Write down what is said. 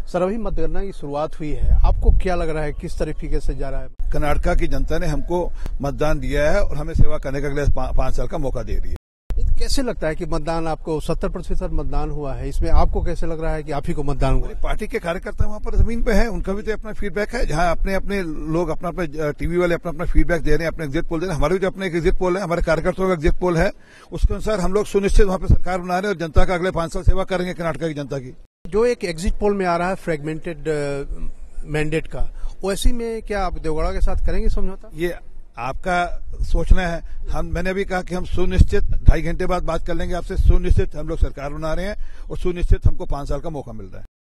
Sir, अभी मतगणना की शुरुआत हुई है, आपको क्या लग रहा है किस तरीके से जा रहा है? कर्नाटका की जनता ने हमको मतदान दिया है और हमें सेवा करने का अगले 5 साल का मौका दे रही है। कैसे लगता है कि मतदान आपको 70% मतदान हुआ है, इसमें आपको कैसे लग रहा है कि आप ही को मतदान हुआ? पार्टी के कार्यकर्ता वहां पर जमीन पे है, उनका भी तो अपना फीडबैक है। जहां अपने लोग अपना टीवी वाले अपना फीडबैक दे रहे हैं, अपने एग्जिट पोल दे रहे हैं, हमारे भी तो अपने एग्जिट पोल है, हमारे कार्यकर्ताओं का एग्जिट पोल है। उसके अनुसार हम लोग सुनिश्चित वहां पर सरकार बना रहे हैं और जनता का अगले 5 साल सेवा करेंगे कर्नाटका की जनता की। जो एक एग्जिट पोल में आ रहा है फ्रेगमेंटेड मैंडेट का, वैसी में क्या आप देवगढ़ा के साथ करेंगे समझौता? ये आपका सोचना है। मैंने अभी कहा कि हम सुनिश्चित 2.5 घंटे बाद बात कर लेंगे आपसे। सुनिश्चित हम लोग सरकार बना रहे हैं और सुनिश्चित हमको 5 साल का मौका मिल रहा है।